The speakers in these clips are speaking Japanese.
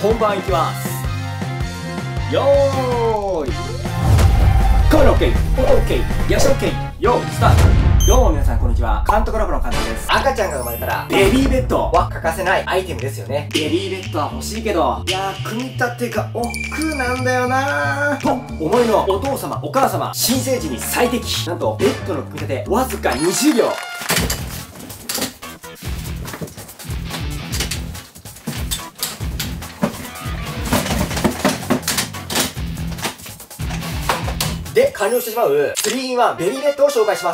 本番いきます。よーい、声の OK、音 OK、役者 OK、よーい、スタート。どうも皆さんこんにちは、監督ラボの監督です。赤ちゃんが生まれたらベビーベッドは欠かせないアイテムですよね。ベビーベッドは欲しいけど、いやー、組み立てが億劫なんだよなーと思いのお父様お母様、新生児に最適。なんとベッドの組み立てわずか20秒。で、完了してしまう 3-in-1 ベビーベッドを紹介します。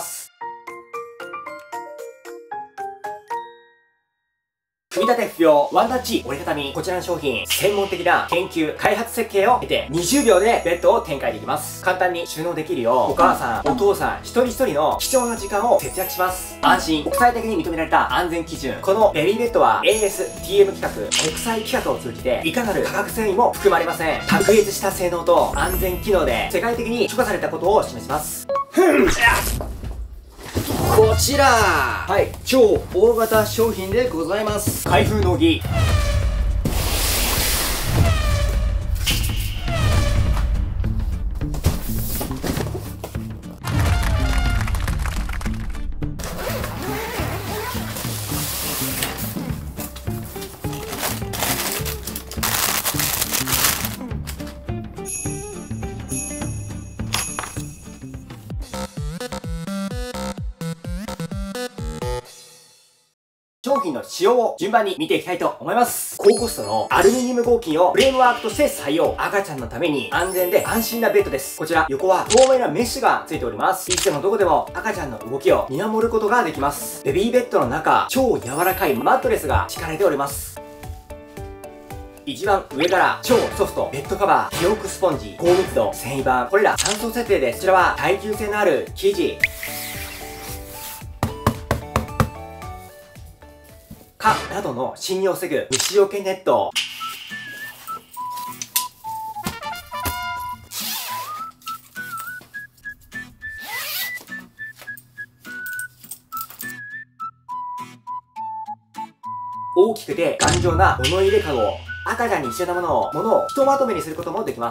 組み立て不要、ワンタッチ、折りたたみ。こちらの商品、専門的な研究、開発設計を経て、20秒でベッドを展開できます。簡単に収納できるよう、お母さん、お父さん、一人一人の貴重な時間を節約します。安心、国際的に認められた安全基準。このベビーベッドは ASTM 規格、国際規格を通じて、いかなる化学繊維も含まれません。卓越した性能と安全機能で、世界的に許可されたことを示します。こちら、はい、超大型商品でございます。開封の儀。商品の使用を順番に見ていきたいと思います。高コストのアルミニウム合金をフレームワークとして採用。赤ちゃんのために安全で安心なベッドです。こちら横は透明なメッシュがついております。いつでもどこでも赤ちゃんの動きを見守ることができます。ベビーベッドの中、超柔らかいマットレスが敷かれております。一番上から超ソフトベッドカバー、記憶スポンジ、高密度繊維板、これら3層設定です。こちらは耐久性のある生地、蚊などの侵入を防ぐ虫除けネット、大きくて頑丈な物入れかご、赤ちゃんに必要なものをひとまとめにすることもできます。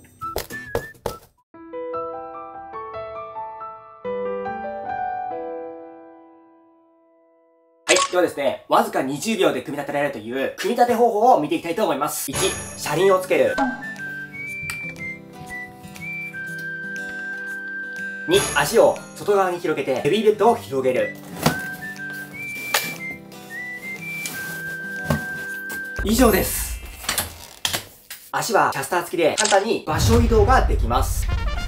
ではですね、わずか20秒で組み立てられるという組み立て方法を見ていきたいと思います。1、車輪をつける。2、足を外側に広げてベビーベッドを広げる。以上です。足はキャスター付きで簡単に場所移動ができます。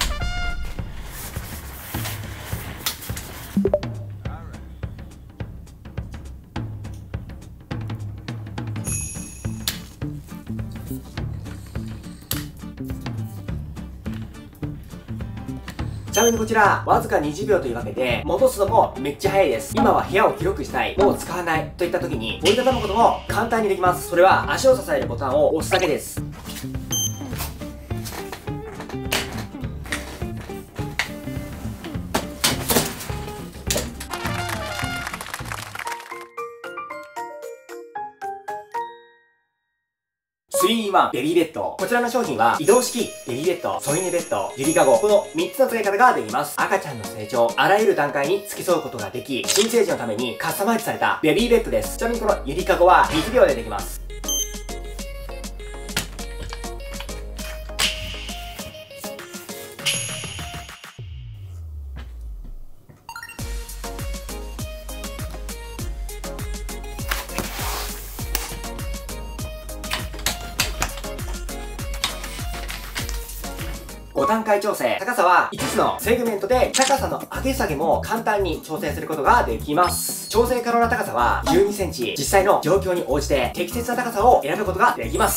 ちなみにこちら、わずか20秒というわけで、戻すのもめっちゃ早いです。今は部屋を広くしたい、もう使わないといった時に、折りたたむことも簡単にできます。それは足を支えるボタンを押すだけです。3-in-1 ベビーベッド。こちらの商品は移動式ベビーベッド、添い寝ベッド、ゆりかご、この3つの使い方ができます。赤ちゃんの成長、あらゆる段階に付き添うことができ、新生児のためにカスタマイズされたベビーベッドです。ちなみにこのゆりかごは水秒でできます。5段階調整。高さは5つのセグメントで、高さの上げ下げも簡単に調整することができます。調整可能な高さは12センチ。実際の状況に応じて適切な高さを選ぶことができます。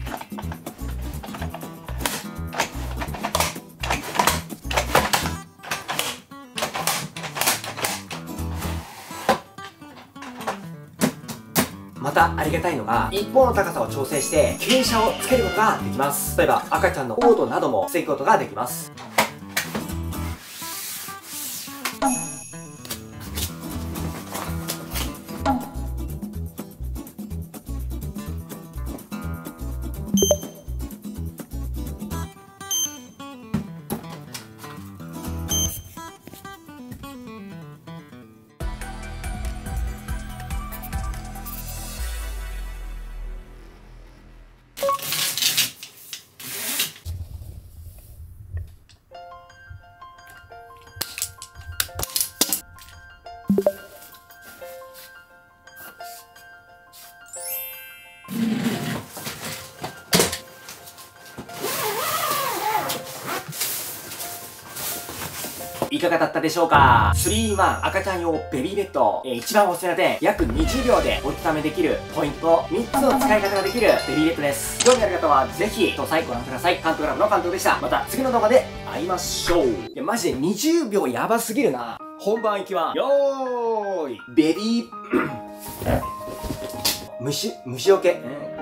またありがたいのが、一方の高さを調整して傾斜をつけることができます。例えば赤ちゃんの嘔吐なども防ぐことができます。 いかがだったでしょうか？ 3-in-1 赤ちゃん用ベビーベッド、一番おすすめな点、約20秒でお温めできるポイント、3つの使い方ができるベビーベッドです。興味ある方はぜひ、最後ご覧ください。関東クラブの関東でした。また次の動画で会いましょう。いや、マジで20秒やばすぎるな。本番いきます。よーい。ベビー、虫除け。